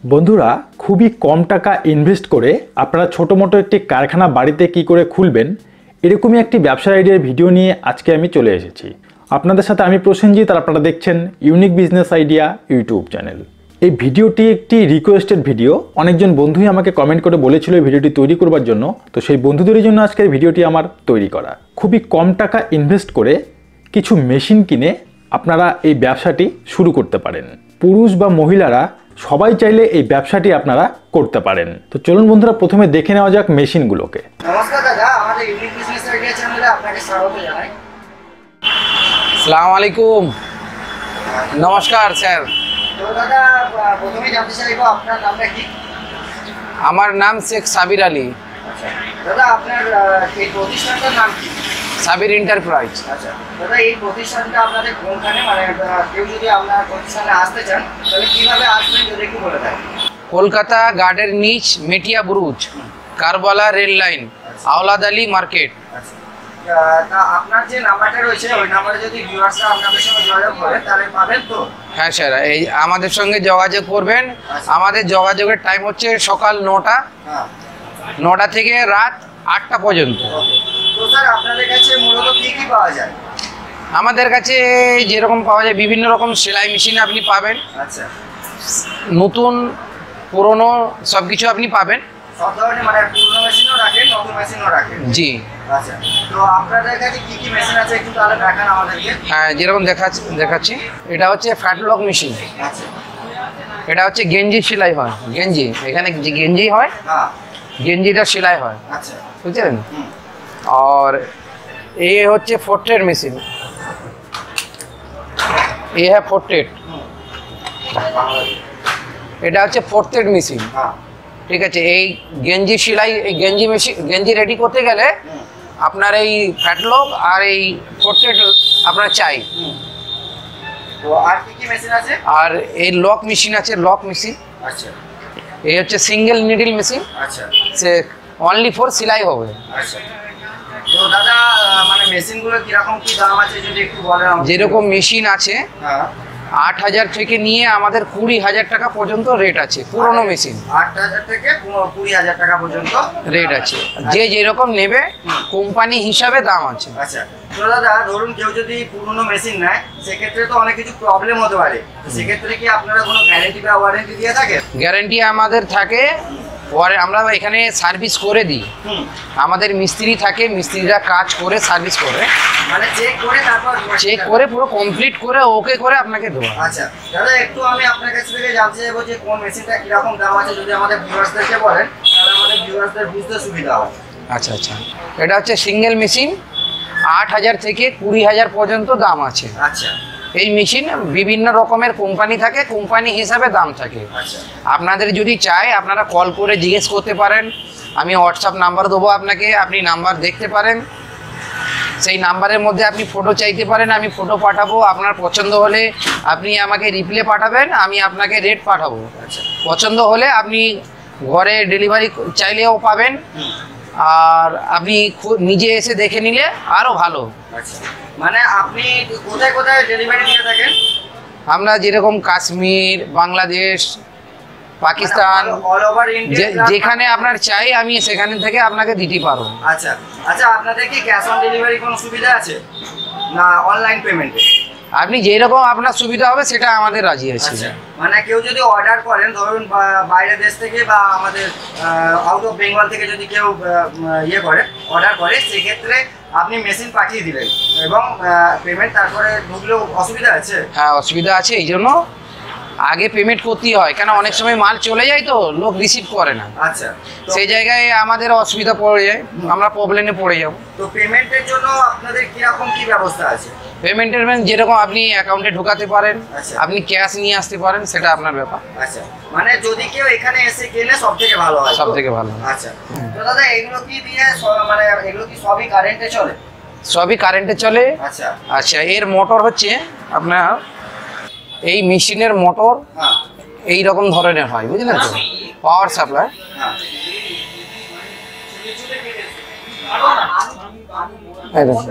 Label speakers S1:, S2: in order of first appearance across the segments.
S1: বন্ধুরা, খুবই কম টাকা ইনভেস্ট করে আপনারা ছোটোমোটো একটি কারখানা বাড়িতে কি করে খুলবেন এরকমই একটি ব্যবসার আইডিয়ার ভিডিও নিয়ে আজকে আমি চলে এসেছি। আপনাদের সাথে আমি প্রসেনজিৎ, আর আপনারা দেখছেন unique business idea YouTube channel. এই ভিডিওটি একটি রিকোয়েস্টেড ভিডিও। অনেকজন বন্ধুই আমাকে কমেন্ট করে বলেছিল এই ভিডিওটি তৈরি করবার জন্য, তো সেই বন্ধুদের জন্য আজকের ভিডিওটি আমার তৈরি করা। খুবই কম টাকা ইনভেস্ট করে কিছু মেশিন কিনে আপনারা এই ব্যবসাটি শুরু করতে পারেন। পুরুষ বা মহিলারা সবাই চাইলে এই ব্যবসাটি আপনারা করতে পারেন। তো চলুন বন্ধুরা, প্রথমে দেখে নেওয়া যাক মেশিনগুলোকে।
S2: নমস্কার দাদা, আমাদের ইউনিক বিজনেস আইডিয়া চ্যানেলে আপনাকে স্বাগত জানাই।
S3: আসসালামু আলাইকুম। নমস্কার স্যার।
S2: তো দাদা, প্রথমেই জানতে চাইবো আপনার নামটা কি?
S3: আমার নাম শেখ সাবির আলী।
S2: আচ্ছা দাদা, আপনার এই প্রতিষ্ঠানটার নাম কি?
S3: সাবির এন্টারপ্রাইজ।
S2: আচ্ছা দাদা, এই প্রতিষ্ঠানটা আপনাদের কোনখানে, মানে কেউ যদি আপনার প্রতিষ্ঠানে আসতে চান তাহলে কিভাবে আসবেন যদি একটু বলে দেন।
S3: কলকাতা গার্ডের নিচ Metia Buruz, Karbala rail line, Aulad Ali market.
S2: আচ্ছা, তা আপনার যে নাম্বারটা রয়েছে ওই নাম্বারে যদি ভিউয়ার্সরা আপনাদের সঙ্গে যোগাযোগ করে তাহলে পাবেন তো?
S3: হ্যাঁ স্যার, এই আমাদের সঙ্গে যোগাযোগ করবেন। আমাদের যোগাযোগের টাইম হচ্ছে সকাল 9টা,
S2: হ্যাঁ,
S3: 9টা থেকে রাত 8টা পর্যন্ত।
S2: তো স্যার আপনাদের কাছে মূলত কি কি পাওয়া যায়?
S3: আমাদের কাছে যেরকম পাওয়া যায় বিভিন্ন রকম সেলাই মেশিন আপনি পাবেন।
S2: আচ্ছা,
S3: নতুন পুরনো সব কিছু আপনি পাবেন।
S2: সব ধরনের, মানে পুরনো মেশিনও রাখেন, নতুন মেশিনও রাখেন?
S3: জি।
S2: আচ্ছা, তো আপনাদের কাছে কি কি মেশিন আছে একটু তাহলে দেখান আমাদেরকে।
S3: হ্যাঁ, যেরকম দেখাচ্ছি। এটা হচ্ছে ফ্যাটলক মেশিন।
S2: আচ্ছা,
S3: এটা হচ্ছে গেঞ্জি সেলাই হয়। গেঞ্জি, এখানে যে গেঞ্জি হয়,
S2: হ্যাঁ,
S3: গেঞ্জিটা সেলাই হয়,
S2: আচ্ছা,
S3: বুঝলেন। আর ये হচ্ছে ফোর্টেড মেশিন। ये है ফোর্টেড। এটা হচ্ছে ফোর্টেড মেশিন।
S2: হ্যাঁ,
S3: ঠিক আছে। এই গেঞ্জি সেলাই, এই গেঞ্জি মেশিন, গেঞ্জি রেডি করতে গেলে আপনার এই ফ্যাটলক আর এই ফোর্টেড আপনার চাই।
S2: তো আর কি কি মেশিন আছে?
S3: আর এই লক মেশিন আছে, লক মেশিন।
S2: আচ্ছা,
S3: এই হচ্ছে সিঙ্গেল নিডল মেশিন,
S2: আচ্ছা,
S3: সে অনলি ফর সেলাই হবে।
S2: আচ্ছা। তো দাদা, মানে মেশিনগুলো কিরকম কি দাম আছে যদি একটু বলেন আমাকে।
S3: যেরকম মেশিন আছে
S2: হ্যাঁ,
S3: 8,000 থেকে নিয়ে আমাদের 20,000 টাকা পর্যন্ত রেট আছে। পুরনো মেশিন
S2: 8,000 থেকে 20,000 টাকা পর্যন্ত
S3: রেট আছে। যে যেরকম নেবে কোম্পানি হিসাবে দাম আছে।
S2: আচ্ছা, তো দাদা ধরুন কেউ যদি পুরনো মেশিন নেয় সেক্ষেত্রে তো অনেক কিছু প্রবলেম হতে পারে, সেক্ষেত্রে কি আপনারা কোনো গ্যারেন্টি বা ওয়ারেন্টি দিয়ে থাকেন?
S3: গ্যারান্টি আমাদের থাকে, পরে আমরা এখানে সার্ভিস করে দিই। আমাদের মিস্ত্রি থাকে, মিস্ত্রিরা কাজ করে সার্ভিস করে,
S2: মানে চেক করে তারপর
S3: চেক করে পুরো কমপ্লিট করে ওকে করে আপনাকে দেওয়া।
S2: আচ্ছা দাদা, একটু আমি আপনার কাছ থেকে জানতে চাইবো যে কোন মেশিনটা কিরকম দাম আছে যদি আমাদের ভিউয়ার্সদেরকে বলেন তাহলে আমাদের ভিউয়ার্সদের বুঝতে সুবিধা হবে।
S3: আচ্ছা আচ্ছা, এটা হচ্ছে সিঙ্গেল মেশিন, 8,000 থেকে 20,000 পর্যন্ত দাম আছে।
S2: আচ্ছা,
S3: এই মেশিন বিভিন্ন রকমের কোম্পানি থাকে, কোম্পানি হিসাবে দাম থাকে।
S2: আচ্ছা,
S3: আপনাদের যদি চাই আপনারা কল করে জিজ্ঞেস করতে পারেন। আমি হোয়াটসঅ্যাপ নাম্বার দেবো আপনাকে, আপনি নাম্বার দেখতে পারেন। সেই নাম্বারের মধ্যে আপনি ফটো চাইতে পারেন, আমি ফটো পাঠাবো। আপনার পছন্দ হলে আপনি আমাকে রিপ্লে পাঠাবেন, আমি আপনাকে রেট পাঠাবো।
S2: আচ্ছা,
S3: পছন্দ হলে আপনি ঘরে ডেলিভারি চাইলেও পাবেন, আর আপনি নিজে এসে দেখে নিলে আরও ভালো।
S2: আচ্ছা, মানে আপনি কোথায় কোথায় ডেলিভারি দিয়ে থাকেন?
S3: আমরা যেরকম Kashmir, Bangladesh, Pakistan,
S2: all over India
S3: যেখানে আপনার চাই আমি সেখানে থেকে আপনাকে দিতে পারবো।
S2: আচ্ছা, আচ্ছা, আপনাদের কি ক্যাশ অন ডেলিভারি কোনো সুবিধা আছে না অনলাইন পেমেন্টে?
S3: আপনি যেরকম আপনার সুবিধা হবে সেটা আমাদের রাজি আছে।
S2: আচ্ছা, মানে কেউ যদি অর্ডার করেন, ধরুন বাইরের দেশ থেকে বা আমাদের আউট অফ বেঙ্গল থেকে যদি কেউ ইয়ে করে, অর্ডার করে, সেক্ষেত্রে আপনি মেশিন পাঠিয়ে দিলেন এবং পেমেন্ট তারপরে ঢুকলেও অসুবিধা আছে?
S3: হ্যাঁ, অসুবিধা আছে। এই জন্য আগে পেমেন্ট করতেই হয়, কেন অনেক সময় মাল চলে যায় তো লোক রিসিভ করে না।
S2: আচ্ছা,
S3: সেই জায়গায় আমাদের অসুবিধা পড়ে যায়, আমরা প্রবলেমে পড়ে যাব।
S2: তো পেমেন্টের জন্য আপনাদের কিরকম কি ব্যবস্থা আছে?
S3: পেমেন্টের যেরকম আপনি অ্যাকাউন্টে ঢোকাতে পারেন,
S2: আচ্ছা,
S3: আপনি ক্যাশ নিয়ে আসতে পারেন, সেটা আপনার ব্যাপার।
S2: আচ্ছা, মানে যদি কেউ এখানে এসে কেনে সব থেকে ভালো হয়?
S3: সব থেকে ভালো।
S2: আচ্ছা, তো দাদা এগুলো কি দিয়ে মানে এগুলো কি সবই কারেন্টে চলে?
S3: সবই কারেন্টে চলে।
S2: আচ্ছা,
S3: আচ্ছা, এর মোটর হচ্ছে আপনার এই মেশিনের মোটর
S2: হ্যাঁ,
S3: এই রকম ধরনের হয়, বুঝলেন তো, পাওয়ার সাপ্লাই।
S2: হ্যাঁ,
S3: এই দেখুন।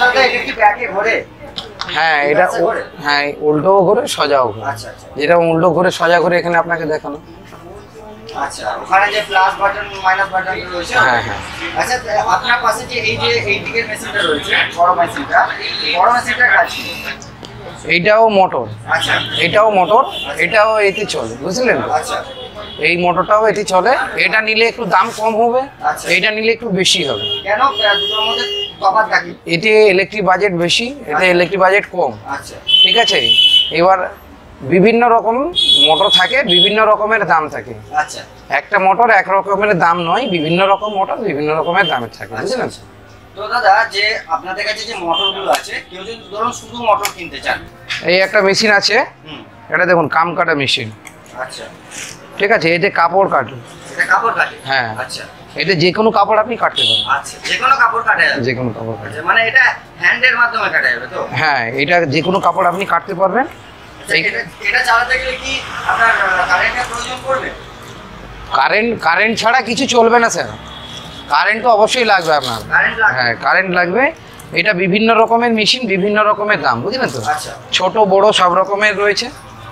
S2: দাদা এটা কি ব্যাকে ঘোরে?
S3: হ্যাঁ এটা হ্যাঁ উল্টো ঘুরে সোজাও ঘুরে।
S2: আচ্ছা আচ্ছা
S3: যেটা উল্টো ঘুরে সোজা করে এখানে আপনাকে দেখানো।
S2: আচ্ছা, ওখানে যে প্লাস বাটন মাইনাস বাটন রয়েছে।
S3: হ্যাঁ হ্যাঁ।
S2: আচ্ছা, আপনার পাশে যে এই দিকের মেশিনটা রয়েছে, বড় মেশিনটার কাজ কি?
S3: এইটাও মোটর,
S2: আচ্ছা
S3: এটাও মোটর, এটাও এতে চলে, বুঝলেন তো?
S2: আচ্ছা
S3: এই মোটরটাও এতে চলে। এটা নিলে একটু দাম কম হবে,
S2: আচ্ছা।
S3: এটা নিলে একটু বেশি হবে।
S2: কেন দুটোর মধ্যে তফাৎ থাকে?
S3: এতে ইলেকট্রিক বাজেট বেশি, এতে ইলেকট্রিক বাজেট কম।
S2: আচ্ছা
S3: ঠিক আছে। এবার বিভিন্ন রকম মোটর থাকে, বিভিন্ন রকমের দাম থাকে।
S2: আচ্ছা
S3: একটা মোটর এক রকমের দাম নয়, বিভিন্ন রকম মোটর বিভিন্ন রকমের দামের থাকে, বুঝলেন?
S2: তো দাদা, যে আপনাদের কাছে যে মোটরগুলো আছে, কেউ যদি ধরুন শুধু মোটর কিনতে চান,
S3: এই একটা মেশিন আছে,
S2: হুম,
S3: এটা দেখুন কাম কাটা মেশিন।
S2: আচ্ছা,
S3: ঠিক আছে। এতে কাপড় কাটে।
S2: এটা কাপড় কাটে?
S3: হ্যাঁ।
S2: আচ্ছা
S3: এতে যে কোনো কাপড় আপনি কাটতে পারেন।
S2: আচ্ছা, যে কোনো কাপড় কাটা যাবে?
S3: যে কোনো কাপড় কাটে।
S2: আচ্ছা, মানে এটা হ্যান্ডের মাধ্যমে কাটা যাবে তো?
S3: হ্যাঁ, এটা যে কোনো কাপড় আপনি কাটতে পারবেন।
S2: আচ্ছা, এটা চালাতে গেলে কি আপনার কারেন্টের প্রয়োজন পড়বে?
S3: কারেন্ট ছাড়া কিছু চলবে না স্যার, কারেন্ট তো অবশ্যই লাগবে আপনার।
S2: কারেন্ট লাগবে?
S3: হ্যাঁ, কারেন্ট লাগবে। এটা বিভিন্ন রকমের মেশিন, বিভিন্ন রকমের দাম, বুঝলেন তো?
S2: আচ্ছা
S3: ছোট বড় সব রকমের রয়েছে।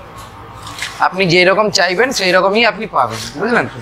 S3: আপনি যেই রকম চাইবেন সেই রকমই আপনি পাবেন, বুঝলেন তো?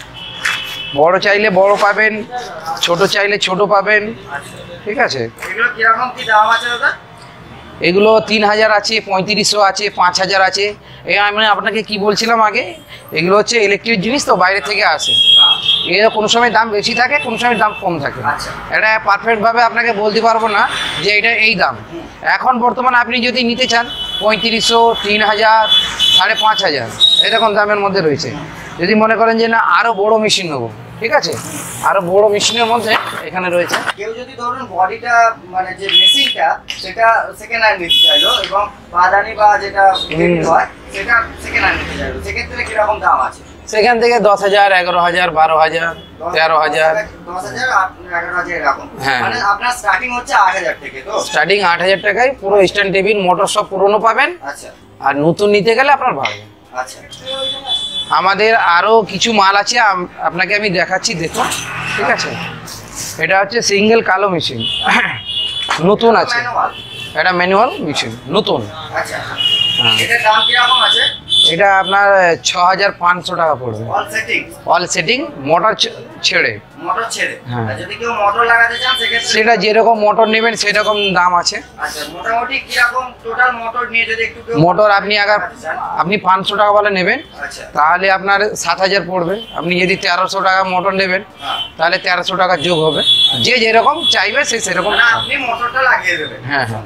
S3: বড় চাইলে বড় পাবেন, ছোট চাইলে ছোট পাবেন।
S2: আচ্ছা,
S3: ঠিক আছে।
S2: এগুলো কিরকম কি দাম আছে দাদা?
S3: এগুলো 3000 আছে, 3500 আছে, 5000 আছে। আমি আপনাকে কি বলছিলাম আগে, এগুলো হচ্ছে ইলেকট্রিক জিনিস তো, বাইরে থেকে আসে। এর কোনো সময় দাম বেশি থাকে, কোনো সময় দাম কম থাকে।
S2: আচ্ছা।
S3: এটা পারফেক্টভাবে আপনাকে বলতে পারবো না যে এটা এই দাম। এখন বর্তমানে আপনি যদি নিতে চান 3500, 3000, 5500 এরকম দামের মধ্যে রয়েছে। যদি মনে করেন যে না আরও বড় মেশিন নেবো, ঠিক আছে, আরও বড় মেশিনের মধ্যে এখানে রয়েছে।
S2: কেউ যদি ধরুন বডিটা মানে যে মেশিনটা সেটা সেকেন্ড হ্যান্ড নিতে চাইলো এবং বাদানি বা যেটা বিক্রি হয় সেটা সেকেন্ড হ্যান্ড নিতে চাইলো, সেক্ষেত্রে কিরকম দাম আছে?
S3: সেখান থেকে 10,000, 11,000, 12,000, 13,000।
S2: 10,000, 11,000 এরকম।
S3: হ্যাঁ।
S2: মানে আপনার স্টার্টিং হচ্ছে 8,000 থেকে তো?
S3: স্টার্টিং 8,000 টাকায় পুরো স্ট্যান্ড টেবিল মোটর সব পুরনো পাবেন।
S2: আচ্ছা
S3: আর নতুন নিতে গেলে আপনার বাড়বে।
S2: আচ্ছা
S3: আমাদের আরও কিছু মাল আছে, আপনাকে আমি দেখাচ্ছি, দেখুন। ঠিক আছে। এটা হচ্ছে সিঙ্গেল কালো মেশিন, নতুন আছে।
S2: ম্যানুয়াল?
S3: এটা ম্যানুয়াল মেশিন, নতুন।
S2: আচ্ছা,
S3: হ্যাঁ।
S2: এটার দাম কিরকম আছে?
S3: এটা আপনার 6,500 টাকা পড়বে,
S2: all setting?
S3: All setting, motor ছেড়ে।
S2: মোটর ছেড়ে?
S3: হ্যাঁ।
S2: আর যদি কেউ মোটর লাগাতে চান সেক্ষেত্রে?
S3: সেটা যেরকম মোটর নেবেন সেরকম দাম আছে।
S2: আচ্ছা, মোটামুটি কিরকম টোটাল মোটর নিয়ে যদি একটু কেউ
S3: মোটর আপনি আপনি 500 টাকা বলে নেবেন,
S2: আচ্ছা
S3: তাহলে আপনার 7,000 পড়বে। আপনি যদি 1300 টাকা মোটর নেবেন
S2: হ্যাঁ।
S3: তাহলে 1300 টাকা যোগ হবে। যে যেরকম চাইবে সে সেরকম।
S2: মানে আপনি মোটরটা লাগিয়ে দেবেন?
S3: হ্যাঁ হ্যাঁ।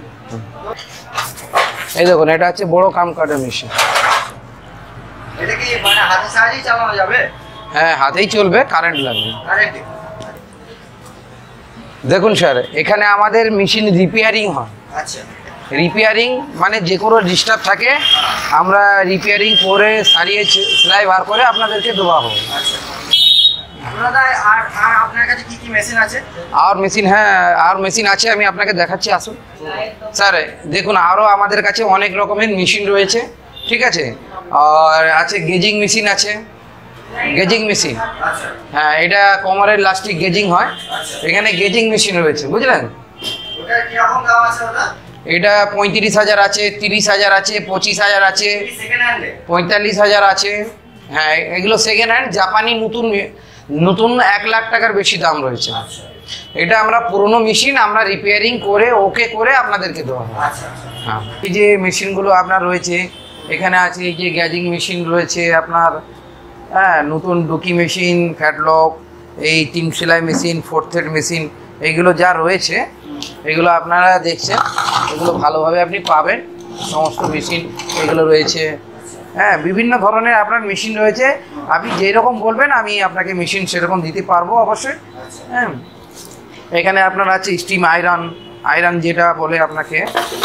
S3: এই দেখুন, এটা হচ্ছে বড় কাম কাটার মেশিন।
S2: এটা কি মানে হাতের সাহায্যেই চালানো যাবে?
S3: হ্যাঁ, হাতেই চলবে, কারেন্ট লাগবে।
S2: কারেন্টে?
S3: দেখুন স্যার, এখানে আমাদের মেশিন রিপেয়ারিং হয়।
S2: আচ্ছা
S3: রিপেয়ারিং মানে যে কোনো ডিস্টার্ব থাকে আমরা রিপেয়ারিং করে সারিয়ে সেলাই বার করে আপনাদেরকে দেওয়া হবে।
S2: আচ্ছা দাদা, আর আপনার কাছে কি কি মেশিন আছে?
S3: আর মেশিন, হ্যাঁ আর মেশিন আছে, আমি আপনাকে দেখাচ্ছি, আসুন স্যার। দেখুন, আরও আমাদের কাছে অনেক রকমের মেশিন রয়েছে। ঠিক আছে। আর আছে গেজিং মেশিন আছে, গেজিং মেশিন।
S2: আচ্ছা
S3: হ্যাঁ, এটা কোমরের লাস্টিক গেজিং হয়। এখানে গেজিং মেশিন রয়েছে, বুঝলেন?
S2: ওটার কিরকম দাম আছে দাদা?
S3: এটা 35,000 আছে, 30,000 আছে, 25,000 আছে,
S2: সেকেন্ড হ্যান্ডে?
S3: 45,000 আছে। হ্যাঁ, এগুলো সেকেন্ড হ্যান্ড, জাপানি নতুন নতুন 1 লাখ টাকার বেশি দাম রয়েছে। এটা আমরা পুরনো মেশিন আমরা রিপেয়ারিং করে ওকে করে আপনাদেরকে দেওয়া হয়।
S2: আচ্ছা
S3: হ্যাঁ, এই যে মেশিনগুলো আপনার রয়েছে এখানে আছে, এই যে গ্যাজিং মেশিন রয়েছে আপনার, হ্যাঁ, নতুন ডুকি মেশিন, ফ্যাটলক, এই 3 সেলাই মেশিন, 4 থ্রেড মেশিন, এইগুলো যা রয়েছে এগুলো আপনারা দেখছেন, এগুলো ভালোভাবে আপনি পাবেন। সমস্ত মেশিন এগুলো রয়েছে। হ্যাঁ, বিভিন্ন ধরনের আপনার মেশিন রয়েছে। আপনি যেই রকম বলবেন আমি আপনাকে মেশিন সেরকম দিতে পারবো অবশ্যই। হ্যাঁ, এখানে আপনার আছে স্টিম আয়রন যেটা বলে আপনাকে,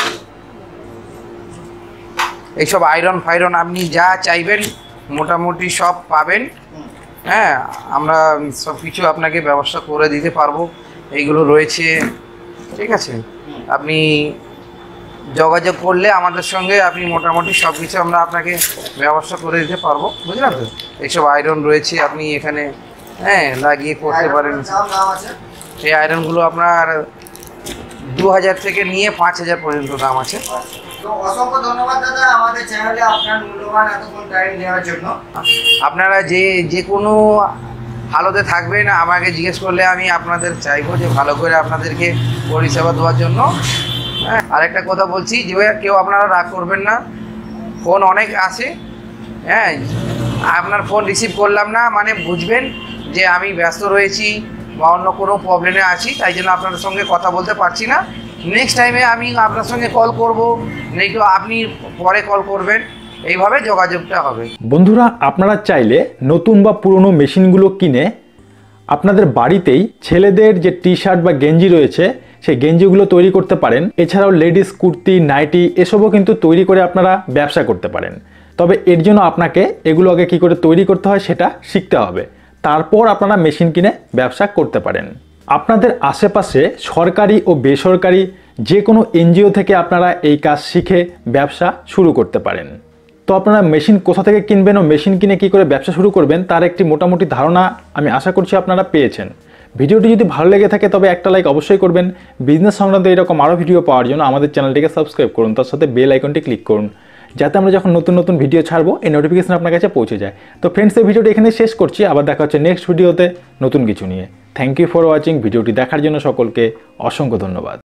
S3: এইসব আয়রন ফাইরন আপনি যা চাইবেন মোটামুটি সব পাবেন। হ্যাঁ, আমরা সব কিছু আপনাকে ব্যবস্থা করে দিতে পারবো। এইগুলো রয়েছে। ঠিক আছে। আপনি যোগাযোগ করলে আমাদের সঙ্গে আপনি মোটামুটি সব কিছু আমরা আপনাকে ব্যবস্থা করে দিতে পারবো, বুঝলেন তো? এইসব আয়রন রয়েছে, আপনি এখানে হ্যাঁ লাগিয়ে করতে পারেন।
S2: দাম আছে?
S3: এই আয়রনগুলো আপনার 2000 থেকে নিয়ে 5000 পর্যন্ত দাম আছে।
S2: তো অসংখ্য ধন্যবাদ দাদা আমাদের চ্যানেলে আপনার মূল্যবান এতক্ষণ টাইম দেওয়ার জন্য।
S3: আপনারা যে কোনো হালতে থাকবেন আমাকে জিজ্ঞেস করলে আমি আপনাদের চাইবো যে ভালো করে আপনাদেরকে পরিষেবা দেওয়ার জন্য। হ্যাঁ, আরেকটা কথা বলছি যে কেউ আপনারা রাগ করবেন না, ফোন অনেক আসে, হ্যাঁ আপনার ফোন রিসিভ করলাম না মানে বুঝবেন যে আমি ব্যস্ত রয়েছি বা অন্য কোনো প্রবলেমে আছি, তাই জন্য আপনাদের সঙ্গে কথা বলতে পারছি না। নেক্সট টাইমে আমি আপনার সঙ্গে কল করব, নেই তো আপনি পরে কল করবেন, এইভাবে যোগাযোগটা হবে।
S1: বন্ধুরা, আপনারা চাইলে নতুন বা পুরনো মেশিনগুলো কিনে আপনাদের বাড়িতেই ছেলেদের যে টি শার্ট বা গেঞ্জি রয়েছে সেই গেঞ্জিগুলো তৈরি করতে পারেন। এছাড়াও লেডিস কুর্তি, নাইটি এসবও কিন্তু তৈরি করে আপনারা ব্যবসা করতে পারেন। তবে এর জন্য আপনাকে এগুলো আগে কী করে তৈরি করতে হয় সেটা শিখতে হবে, তারপর আপনারা মেশিন কিনে ব্যবসা করতে পারেন। আপনাদের আশেপাশে সরকারি ও বেসরকারি যে কোনো এনজিও থেকে আপনারা এই কাজ শিখে ব্যবসা শুরু করতে পারেন। তো আপনারা মেশিন কোথা থেকে কিনবেন ও মেশিন কিনে কী করে ব্যবসা শুরু করবেন তার একটি মোটামুটি ধারণা আমি আশা করছি আপনারা পেয়েছেন। ভিডিওটি যদি ভালো লেগে থাকে তবে একটা লাইক অবশ্যই করবেন। বিজনেস সংক্রান্ত এরকম আরও ভিডিও পাওয়ার জন্য আমাদের চ্যানেলটিকে সাবস্ক্রাইব করুন, তার সাথে বেল আইকনটি ক্লিক করুন, যাতে আমরা যখন নতুন নতুন ভিডিও ছাড়বো এই নোটিফিকেশন আপনার কাছে পৌঁছে যায়। তো ফ্রেন্ডস, এই ভিডিওটি এখানে শেষ করছি, আবার দেখা হচ্ছে নেক্সট ভিডিওতে নতুন কিছু নিয়ে। Thank you for watching. ভিডিওটি দেখার জন্য সকলকে অসংখ্য ধন্যবাদ।